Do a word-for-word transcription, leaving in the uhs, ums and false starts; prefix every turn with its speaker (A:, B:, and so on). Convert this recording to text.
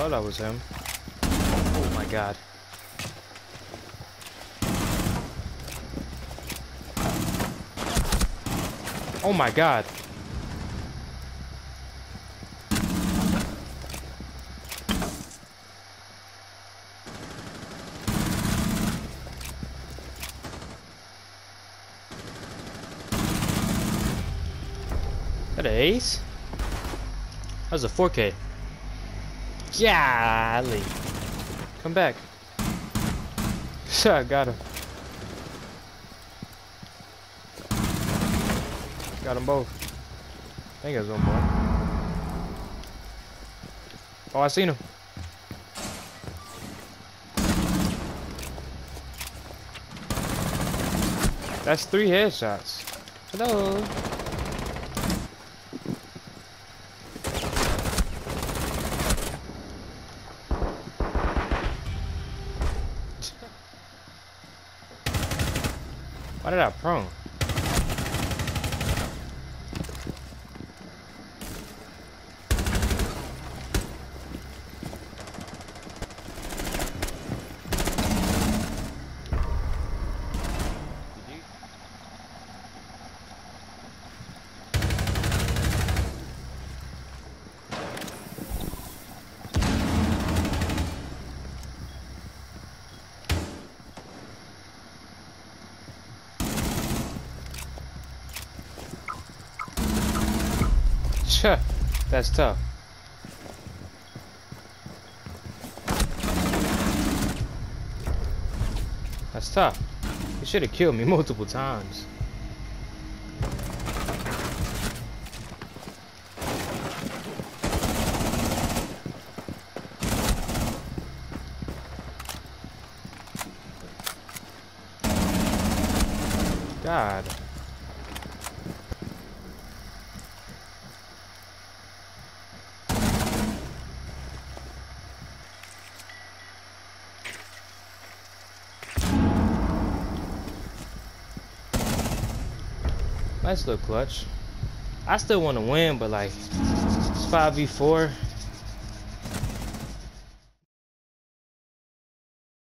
A: thought that was him. Oh my god. Oh my god. Is that an ace? That was a four K. Golly. Come back. I got him. Got them both. I think there's one more. Oh, I seen him. That's three headshots. Hello. Why did I prone? That's tough. That's tough. He should have killed me multiple times. God. Nice little clutch. I still want to win, but like it's five v four.